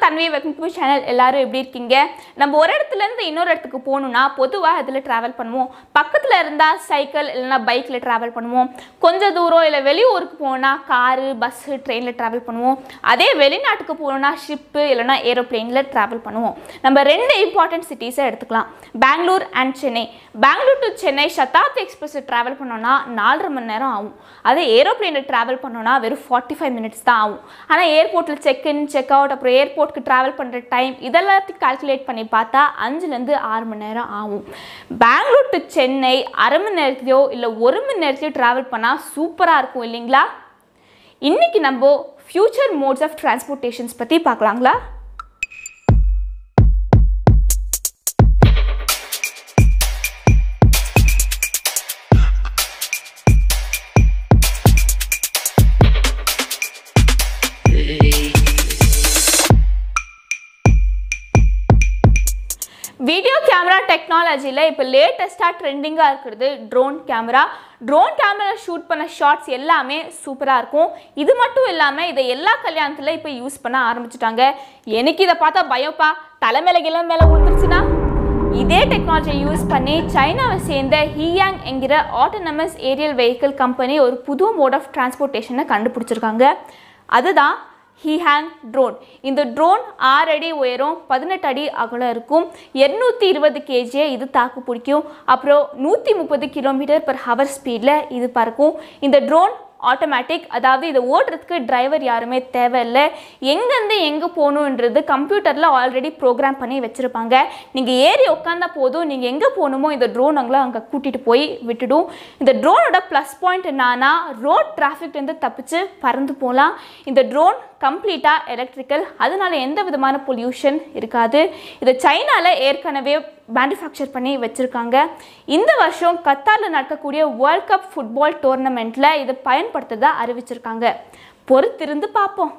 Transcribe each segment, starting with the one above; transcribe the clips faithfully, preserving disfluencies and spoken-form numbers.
Tanvi welcome to channel. எல்லாரும் எப்படி இருக்கீங்க? நம்ம ஒரு இடத்துல இருந்து இன்னொரு இடத்துக்கு போணும்னா பொதுவா அதுல டிராவல் பண்ணுவோம். பக்கத்துல இருந்தா சைக்கிள் இல்லனா பைக்ல டிராவல் பண்ணுவோம். கொஞ்ச தூரம் இல்ல வெளியூருக்கு போனா கார், பஸ், ட்ரெயின்ல டிராவல் பண்ணுவோம். அதே வெளிநாட்டுக்கு போணும்னா ஷிப் இல்லனா ஏரோப்ளேன்ல டிராவல் பண்ணுவோம். நம்ம ரெண்டு இம்பார்ட்டன்ட் சிட்டிஸை எடுத்துக்கலாம். Bangalore and Chennai. Bangalore to Chennai Shatabdi express travel பண்ணோம்னா நாலரை மணி நேரம் ஆகும். அதே ஏரோப்ளேன்ல டிராவல் பண்ணோம்னா வெறும் forty-five மினிட்ஸ் தான் ஆகும். ஆனா ஏர்போர்ட்ல செக் இன் செக் அவுட் அப்புறம் ஏர்போர்ட்க்கு டிராவல் பண்ற டைம் இதெல்லாத்தையும் கால்குலேட் பண்ணி பார்த்தா அஞ்சுல இருந்து ஆறு மணி நேரம் ஆகும். பெங்களூர் டு சென்னை அரை மணி நேரத்திலயோ இல்ல ஒரு மணி நேரத்திலயோ டிராவல் பண்ணா சூப்பரா இருக்கும் இல்லைங்களா? இன்னைக்கு நம்ம ஃபியூச்சர் மோட்ஸ் ஆஃப் டிரான்ஸ்போர்ட்டேஷன்ஸ் பத்தி பார்க்கலாங்களா? வீடியோ கேமரா டெக்னாலஜில இப்போ லேட்டஸ்டா ட்ரெண்டிங்கா இருக்குது drone camera. Drone camera shoot பண்ண ஷாட்ஸ் எல்லாமே சூப்பரா இருக்கும். இது மட்டும் இல்லாம இதை எல்லா கல்யாணத்துல இப்போ யூஸ் பண்ண ஆரம்பிச்சிட்டாங்க. எனக்கு இதை பார்த்தா பயப்பா, தலைமையில கிளம்ப மேல விழுந்துருச்சுன்னா. இதே டெக்னாலஜியை யூஸ் பண்ணி சைனாவை சேர்ந்த ஹியாங் என்கிற ஆட்டோனமஸ் ஏரியல் வெஹிக்கிள் கம்பெனி ஒரு புது மோட் ஆஃப் டிரான்ஸ்போர்ட்டேஷனை கண்டுபிடிச்சிருக்காங்க. அதுதான் ஹியாங் ட்ரோன். இந்த ட்ரோன் ஆறு அடி உயரம், பதினெட்டு அடி அகலம் இருக்கும். இருநூத்தி இருபது கேஜியை இது தாக்கு பிடிக்கும். அப்புறம் நூற்றி முப்பது கிலோமீட்டர் பர் ஹவர் ஸ்பீடில் இது பறக்கும். இந்த ட்ரோன் ஆட்டோமேட்டிக், அதாவது இதை ஓடுறதுக்கு டிரைவர் யாருமே தேவையில்லை. எங்கேருந்து எங்கே போகணுன்றது கம்ப்யூட்டரில் ஆல்ரெடி ப்ரோக்ராம் பண்ணி வச்சுருப்பாங்க. நீங்கள் ஏறி உட்காந்தா போதும், நீங்கள் எங்கே போகணுமோ இந்த ட்ரோன் அங்கே அங்கே கூட்டிகிட்டு போய் விட்டுடும். இந்த ட்ரோனோட ப்ளஸ் பாயிண்ட் என்னன்னா ரோட் டிராஃபிக்லேருந்து தப்பிச்சு பறந்து போகலாம். இந்த ட்ரோன் கம்ப்ளீட்டாக எலக்ட்ரிக்கல், அதனால எந்த விதமான பொல்யூஷன் இருக்காது. இதை சைனாவில் ஏற்கனவே மேனுஃபேக்சர் பண்ணி வச்சுருக்காங்க. இந்த வருஷம் கத்தாரில் நடக்கக்கூடிய வேர்ல்ட் கப் ஃபுட்பால் டோர்னமெண்ட்டில் இதை பயன்படுத்துறதா அறிவிச்சிருக்காங்க. பொறுத்திருந்து பார்ப்போம்.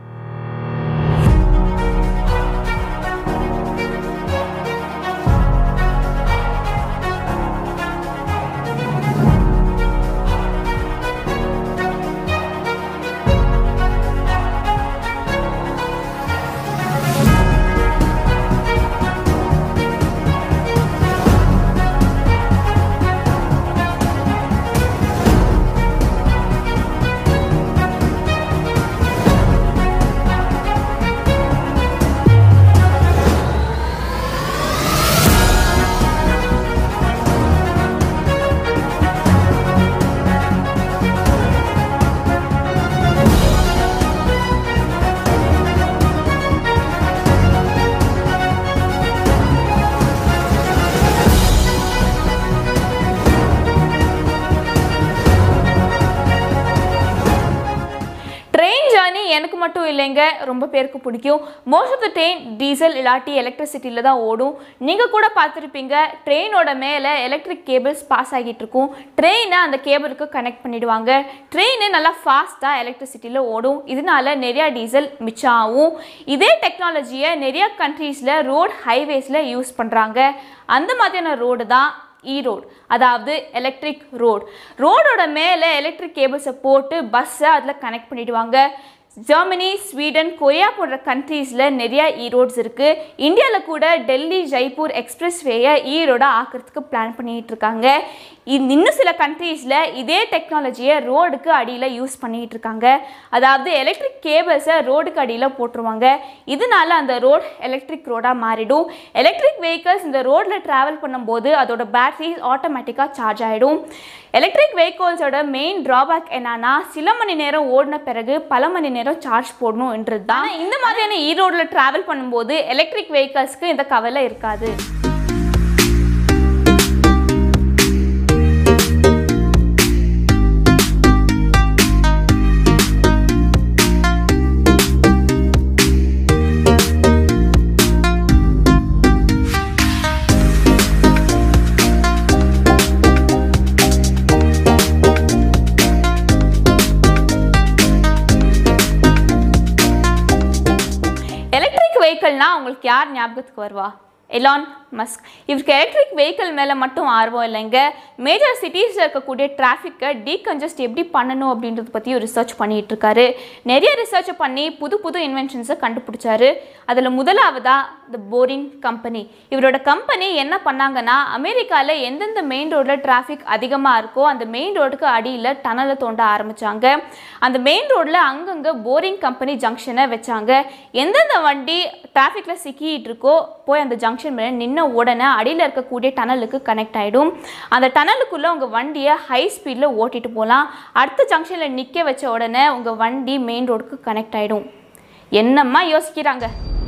எனக்கு மட்டும் இல்லைங்க, ரொம்ப பேருக்கு பிடிக்கும். Most of the train diesel இல்லாட்டி எலக்ட்ரிசிட்டியில் தான் ஓடும். நீங்கள் கூட பார்த்துருப்பீங்க, ட்ரெயினோட மேலே எலக்ட்ரிக் கேபிள்ஸ் பாஸ் ஆகிட்டு இருக்கும். ட்ரெயினை அந்த கேபிளுக்கு கனெக்ட் பண்ணிடுவாங்க. ட்ரெயின் நல்லா ஃபாஸ்ட்டாக எலக்ட்ரிசிட்டியில் ஓடும். இதனால நிறையா டீசல் மிச்சம் ஆகும். இதே டெக்னாலஜியை நிறையா கண்ட்ரீஸில் ரோட் ஹைவேஸில் யூஸ் பண்ணுறாங்க. அந்த மாதிரியான ரோடு தான் ஈ ரோடு, அதாவது எலக்ட்ரிக் ரோடு. ரோடோட மேலே எலக்ட்ரிக் கேபிள்ஸை போட்டு பஸ்ஸை அதில் கனெக்ட் பண்ணிடுவாங்க. ஜெர்மனி, ஸ்வீடன், கொரியா போன்ற கண்ட்ரீஸில் நிறையா ஈ ரோட்ஸ் இருக்குது. இந்தியாவில் கூட டெல்லி ஜெய்ப்பூர் எக்ஸ்பிரஸ் வேயை ஈ ரோடாக ஆக்கிறதுக்கு பிளான் பண்ணிகிட்டு இருக்காங்க. இன்னும் சில கண்ட்ரீஸில் இதே டெக்னாலஜியை ரோடுக்கு அடியில் யூஸ் பண்ணிகிட்டு இருக்காங்க. அதாவது எலக்ட்ரிக் கேபிள்ஸை ரோடுக்கு அடியில் போட்டுருவாங்க. இதனால அந்த ரோடு எலக்ட்ரிக் ரோடாக மாறிடும். எலக்ட்ரிக் வெஹிக்கிள்ஸ் இந்த ரோடில் ட்ராவல் பண்ணும்போது அதோட பேட்டரி ஆட்டோமேட்டிக்காக சார்ஜ் ஆகிடும். எலக்ட்ரிக் வெஹிக்கிள்ஸோட மெயின் ட்ராபேக் என்னன்னா சில மணி நேரம் ஓடின பிறகு பல மணி நேரம் சார்ஜ் போடணும்ன்றது தான். இந்த மாதிரியான ஈ ரோடில் ட்ராவல் பண்ணும்போது எலக்ட்ரிக் வெஹிக்கிள்ஸ்க்கு இந்த கவலை இருக்காது. வெஹிக்கிள்னா உங்களுக்கு யார் ஞாபகத்துக்கு வருவா? Elon Musk. இவருக்கு எலக்ட்ரிக் வெஹிக்கிள் மேலே மட்டும் ஆர்வம் இல்லைங்க, மேஜர் சிட்டிஸில் இருக்கக்கூடிய டிராஃபிக்கை டீகன்ஜஸ்ட் எப்படி பண்ணணும் அப்படின்றத பற்றியும் ரிசர்ச் பண்ணிகிட்டு இருக்காரு. நிறைய ரிசர்ச் பண்ணி புது புது இன்வென்ஷன்ஸை கண்டுபிடிச்சாரு. அதில் முதலாவதாக த போரிங் கம்பெனி. இவரோட கம்பெனி என்ன பண்ணாங்கன்னா, அமெரிக்காவில் எந்தெந்த மெயின் ரோடில் டிராஃபிக் அதிகமாக இருக்கோ அந்த மெயின் ரோடுக்கு அடியில் டனலை தோண்ட ஆரம்பித்தாங்க. அந்த மெயின் ரோடில் அங்கங்கே போரிங் கம்பெனி ஜங்ஷனை வச்சாங்க. எந்தெந்த வண்டி டிராஃபிக்கில் சிக்கிட்டு இருக்கோ போய் அந்த ஜங்ஷன் மேலே நின்று உடனே அடியில் இருக்கக்கூடிய டனலுக்கு கனெக்ட் ஆகிடும். அந்த டனலுக்குள்ளே உங்கள் வண்டியை ஹை ஸ்பீடில் ஓட்டிட்டு போகலாம். அடுத்த ஜங்ஷனில் நிற்க வச்ச உடனே உங்கள் வண்டி மெயின் ரோடுக்கு கனெக்ட் ஆகிடும். என்னம்மா யோசிக்கிறாங்க?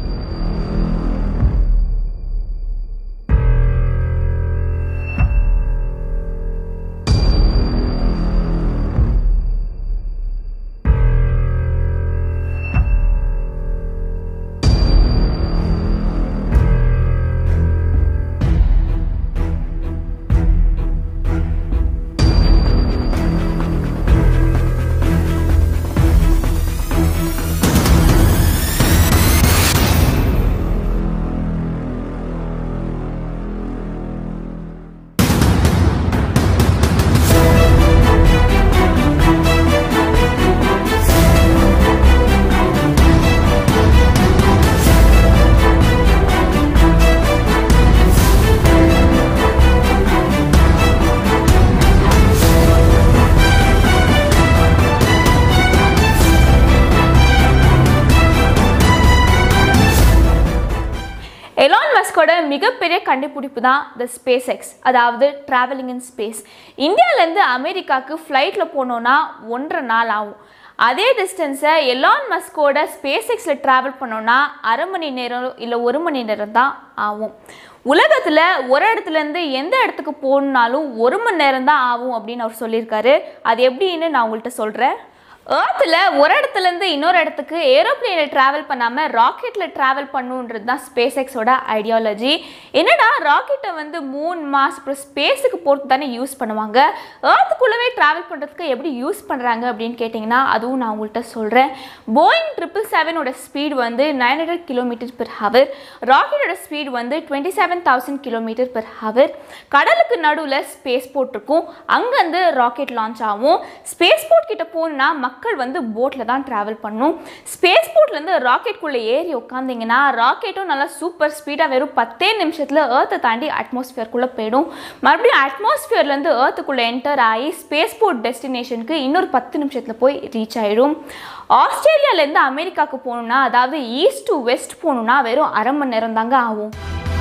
எலான் மஸ்கோட மிகப்பெரிய கண்டுபிடிப்பு தான் த SpaceX, அதாவது ட்ராவலிங் இன் ஸ்பேஸ். இந்தியாவிலேருந்து அமெரிக்காவுக்கு ஃப்ளைட்டில் போனோன்னா ஒன்றரை நாள் ஆகும். அதே டிஸ்டன்ஸை எலான் மஸ்கோட ஸ்பேஸ்எக்ஸில் ட்ராவல் பண்ணோன்னா அரை மணி நேரம் இல்லை ஒரு மணி நேரம் தான் ஆகும். உலகத்தில் ஒரு இடத்துலேருந்து எந்த இடத்துக்கு போகணுன்னாலும் ஒரு மணி நேரம் தான் ஆகும் அப்படின்னு அவர் சொல்லியிருக்காரு. அது எப்படின்னு நான் உங்கள்கிட்ட சொல்கிறேன். ஏர்த்தில் ஒரு இடத்துலேருந்து இன்னொரு இடத்துக்கு ஏரோப்ளேனில் ட்ராவல் பண்ணாமல் ராக்கெட்டில் ட்ராவல் பண்ணுன்றது தான் ஸ்பேஸ்எக்ஸோட ஐடியாலஜி. என்னடா ராக்கெட்டை வந்து மூணு மாஸ் அப்புறம் ஸ்பேஸுக்கு போகிறது தானே யூஸ் பண்ணுவாங்க, ஏர்த்துக்குள்ளவே ட்ராவல் பண்ணுறதுக்கு எப்படி யூஸ் பண்ணுறாங்க அப்படின்னு கேட்டிங்கன்னா அதுவும் நான் உங்கள்கிட்ட சொல்கிறேன். போயிங் ட்ரிபிள் செவனோட ஸ்பீட் வந்து nine hundred kilometre per hour, ராக்கெட்டோட ஸ்பீட் வந்து twenty seven thousand kilometre per hour. கடலுக்கு நடுவில் ஸ்பேஸ் போர்ட் இருக்கும், அங்கேருந்து ராக்கெட் லான்ச் ஆகும். ஸ்பேஸ் போர்ட் கிட்ட போகணுன்னா மக்கள் வந்து போட்டில் தான் ட்ராவல் பண்ணணும். ஸ்பேஸ் போர்ட்லேருந்து ராக்கெட்குள்ளே ஏறி உட்காந்திங்கன்னா ராக்கெட்டும் நல்லா சூப்பர் ஸ்பீடாக வெறும் பத்தே நிமிஷத்தில் ஏர்த்தை தாண்டி அட்மாஸ்ஃபியருக்குள்ளே போயிடும். மறுபடியும் அட்மாஸ்ஃபியர்லேருந்து ஏர்த்துக்குள்ளே என்டர் ஆகி ஸ்பேஸ் போர்ட் டெஸ்டினேஷனுக்கு இன்னொரு பத்து நிமிஷத்தில் போய் ரீச் ஆகிடும். ஆஸ்திரேலியாவிலேருந்து அமெரிக்காவுக்கு போகணுன்னா, அதாவது ஈஸ்ட் டு வெஸ்ட் போகணுன்னா வெறும் அரை மணி நேரம் தாங்க ஆகும்.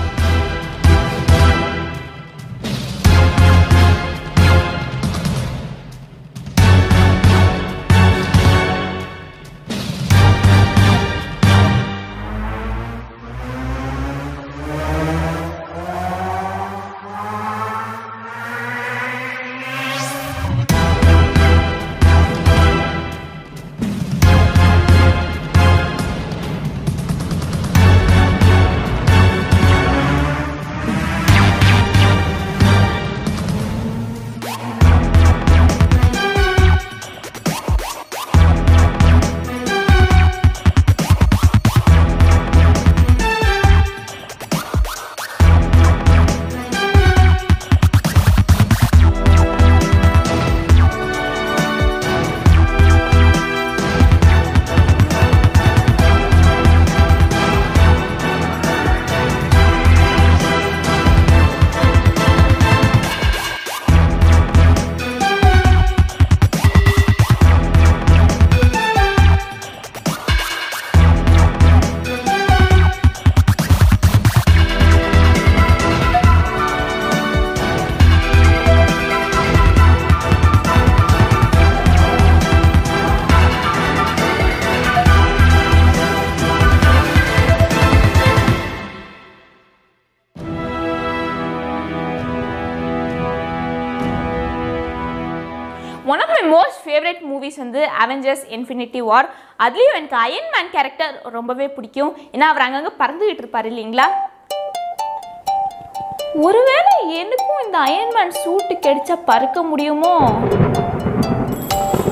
One of my most favorite movies வந்து Avengers Infinity War. அதுலேயும் எனக்கு அயன் மேன் கேரக்டர் ரொம்பவே பிடிக்கும். ஏன்னா அவர் அங்கங்கே பறந்துகிட்டு இருப்பார் இல்லைங்களா. ஒருவேளை எனக்கும் இந்த அயன் மேன் சூட்டு கிடைச்சா பறக்க முடியுமோ?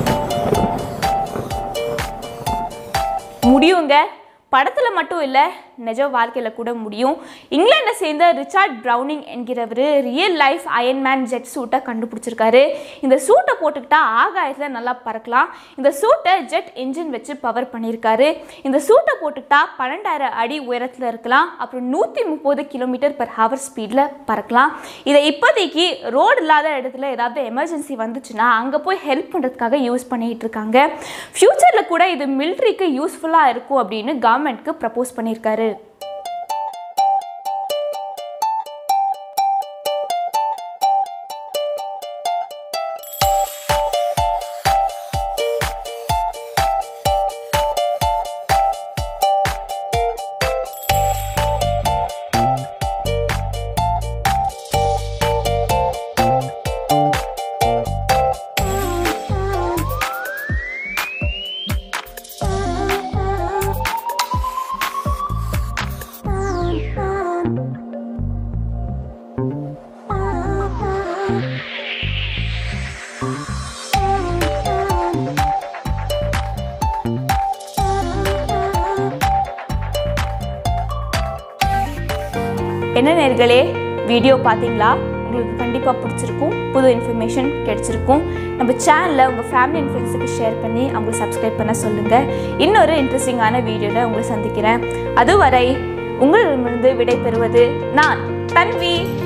முடியுங்க. படத்தில் மட்டும் இல்லை, நிஜ வாழ்க்கையில் கூட முடியும். இங்கிலாண்டை சேர்ந்த ரிச்சர்ட் ப்ரௌனிங் என்கிறவர் ரியல் லைஃப் அயன்மேன் ஜெட் சூட்டை கண்டுபிடிச்சிருக்காரு. இந்த சூட்டை போட்டுக்கிட்டா ஆகாயத்தில் நல்லா பறக்கலாம். இந்த சூட்டை ஜெட் இன்ஜின் வச்சு பவர் பண்ணியிருக்காரு. இந்த சூட்டை போட்டுக்கிட்டா பன்னெண்டாயிரம் அடி உயரத்தில் இருக்கலாம். அப்புறம் நூற்றி முப்பது கிலோமீட்டர் பர் ஹவர் ஸ்பீடில் பறக்கலாம். இதை இப்போதைக்கு ரோடு இல்லாத இடத்துல ஏதாவது எமர்ஜென்சி வந்துச்சுன்னா அங்கே போய் ஹெல்ப் பண்ணுறதுக்காக யூஸ் பண்ணிகிட்டு இருக்காங்க. ஃப்யூச்சரில் கூட இது மிலிட்ரிக்கு யூஸ்ஃபுல்லாக இருக்கும் அப்படின்னு கவர்மெண்ட்க்கு ப்ரப்போஸ் பண்ணியிருக்காரு. என்ன நேர்களே, வீடியோ பார்த்தீங்களா? உங்களுக்கு கண்டிப்பாக பிடிச்சிருக்கும், புது இன்ஃபர்மேஷன் கிடைச்சிருக்கும். நம்ம சேனலில் உங்கள் ஃபேமிலி அண்ட் ஃப்ரெண்ட்ஸுக்கு ஷேர் பண்ணி அவங்களை சப்ஸ்கிரைப் பண்ண சொல்லுங்கள். இன்னொரு இன்ட்ரெஸ்டிங்கான வீடியோவில் உங்களை சந்திக்கிறேன். அதுவரை உங்களிடமிருந்து விடை பெறுவது நான் தன்வி.